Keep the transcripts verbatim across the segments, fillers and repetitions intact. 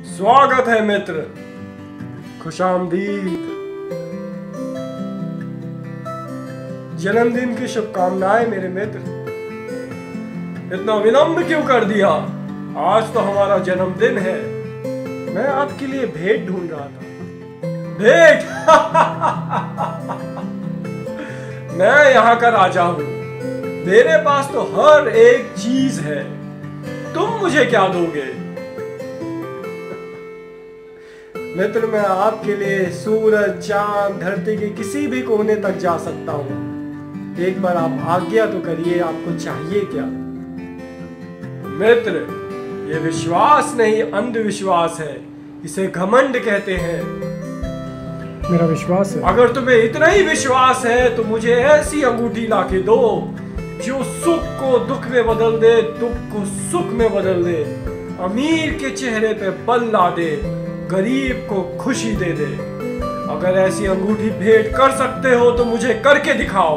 स्वागत है मित्र, खुशामदीद। जन्मदिन की शुभकामनाएं मेरे मित्र। इतना विलंब क्यों कर दिया? आज तो हमारा जन्मदिन है। मैं आपके लिए भेंट ढूंढ रहा था। भेंट? मैं यहाँ का राजा हूँ। मेरे पास तो हर एक चीज है। तुम मुझे क्या दोगे? मित्र, मैं आपके लिए सूरज, चांद, धरती के किसी भी कोने तक जा सकता हूँ। एक बार आप आज्ञा तो करिए, आपको चाहिए क्या? मित्र, ये विश्वास नहीं, अंधविश्वास है। इसे घमंड कहते हैं। मेरा विश्वास है। अगर तुम्हें इतना ही विश्वास है तो मुझे ऐसी अंगूठी लाके दो जो सुख को दुख में बदल दे, दुख को सुख में बदल दे, अमीर के चेहरे पे बल ला दे, गरीब को खुशी दे दे। अगर ऐसी अंगूठी भेंट कर सकते हो तो मुझे करके दिखाओ।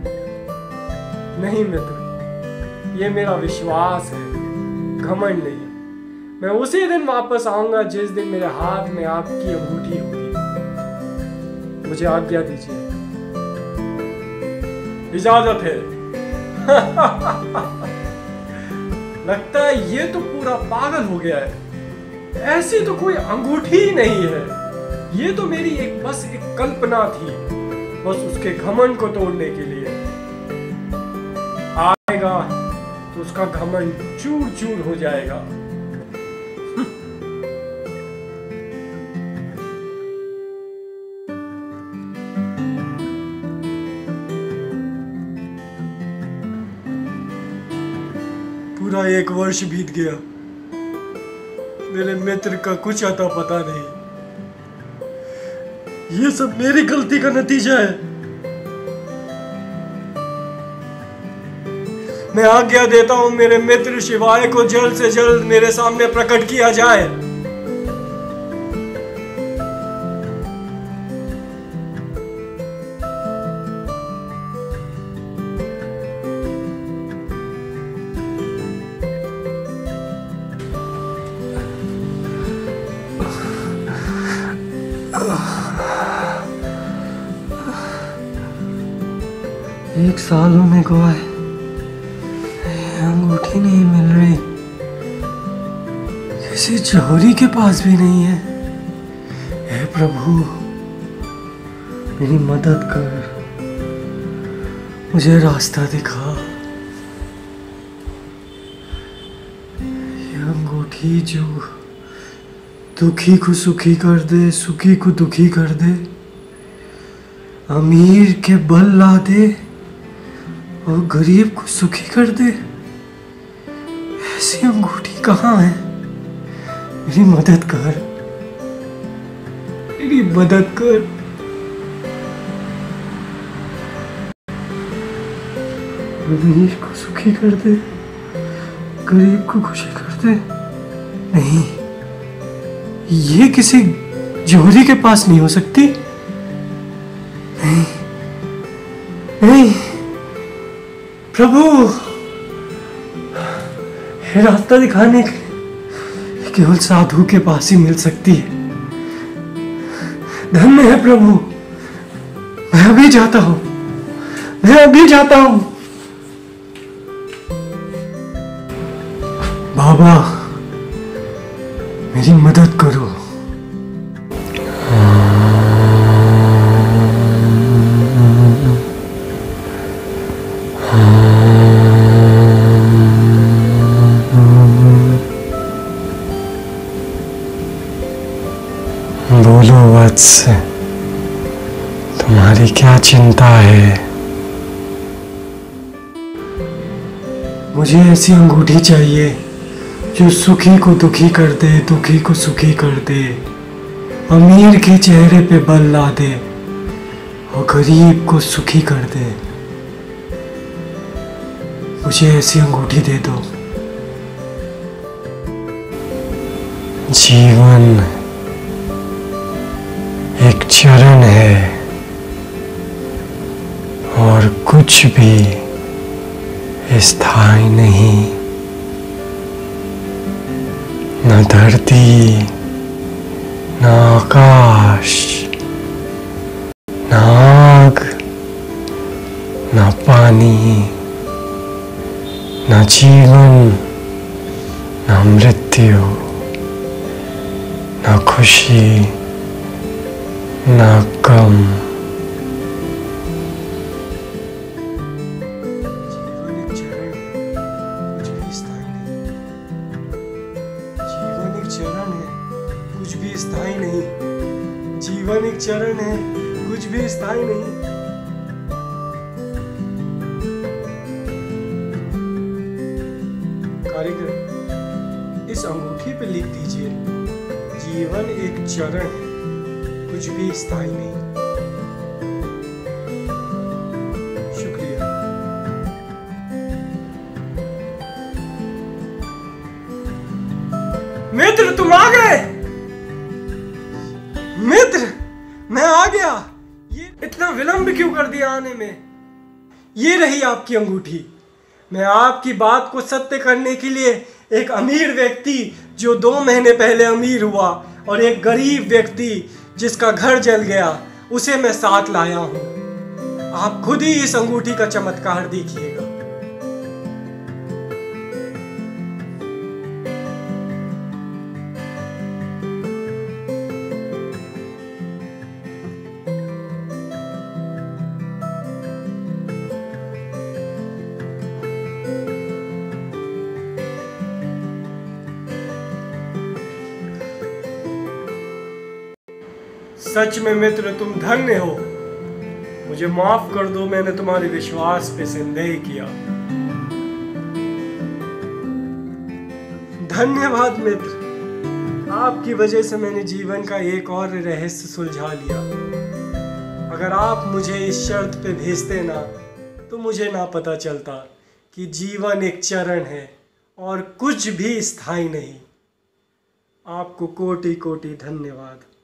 नहीं मित्र, ये मेरा विश्वास है, घमंड नहीं। मैं उसी दिन वापस आऊंगा जिस दिन मेरे हाथ में आपकी अंगूठी होगी। मुझे आज्ञा दीजिए। इजाजत है। लगता है ये तो पूरा पागल हो गया है। ऐसी तो कोई अंगूठी ही नहीं है। ये तो मेरी एक बस एक कल्पना थी, बस उसके घमंड को तोड़ने के लिए। आएगा तो उसका घमंड चूर चूर हो जाएगा। पूरा एक वर्ष बीत गया। मेरे मित्र का कुछ अता पता नहीं। ये सब मेरी गलती का नतीजा है। मैं आज्ञा देता हूं मेरे मित्र शिवाय को जल्द से जल्द मेरे सामने प्रकट किया जाए। एक साल होने को है, अंगूठी नहीं मिल रही। किसी जौहरी के पास भी नहीं है। हे प्रभु, मेरी मदद कर, मुझे रास्ता दिखा। ये अंगूठी जो दुखी को सुखी कर दे, सुखी को दुखी कर दे, अमीर के बल ला दे और गरीब को सुखी कर दे। ऐसी अंगूठी कहाँ है? मेरी मदद कर, मेरी मदद कर। अमीर को सुखी कर दे, गरीब को खुशी कर दे। नहीं, ये किसी जौहरी के पास नहीं हो सकती। नहीं, नहीं प्रभु, ये रास्ता दिखाने के लिए केवल साधु के पास ही मिल सकती है। धन्य है प्रभु। मैं अभी जाता हूं, मैं अभी जाता हूं। बाबा, मेरी मदद करो। बोलो वत्स, तुम्हारी क्या चिंता है? मुझे ऐसी अंगूठी चाहिए जो सुखी को दुखी कर दे, दुखी को सुखी कर दे, अमीर के चेहरे पे बल ला दे और गरीब को सुखी कर दे। मुझे ऐसी अंगूठी दे दो। जीवन एक चरण है और कुछ भी स्थायी नहीं। न धरती ना आकाश, ना आग, ना पानी, ना जीवन, ना मृत्यु, ना खुशी, ना गम। जीवन एक चरण है, कुछ भी स्थायी नहीं। जीवन एक चरण है, कुछ भी स्थायी नहीं। जीवन एक चरण है, कुछ भी स्थायी नहीं। कारीगर, इस अंगूठी पे लिख दीजिए, जीवन एक चरण है, कुछ भी स्थायी नहीं। शुक्रिया। मित्र, तुम आ गए। मित्र, मैं आ गया। ये इतना विलंब क्यों कर दिया आने में? ये रही आपकी अंगूठी। मैं आपकी बात को सत्य करने के लिए एक अमीर व्यक्ति जो दो महीने पहले अमीर हुआ और एक गरीब व्यक्ति जिसका घर जल गया, उसे मैं साथ लाया हूं। आप खुद ही इस अंगूठी का चमत्कार देखिएगा। सच में मित्र, तुम धन्य हो। मुझे माफ कर दो, मैंने तुम्हारे विश्वास पे संदेह किया। धन्यवाद मित्र, आपकी वजह से मैंने जीवन का एक और रहस्य सुलझा लिया। अगर आप मुझे इस शर्त पे भेजते ना, तो मुझे ना पता चलता कि जीवन एक चरण है और कुछ भी स्थायी नहीं। आपको कोटि कोटि धन्यवाद।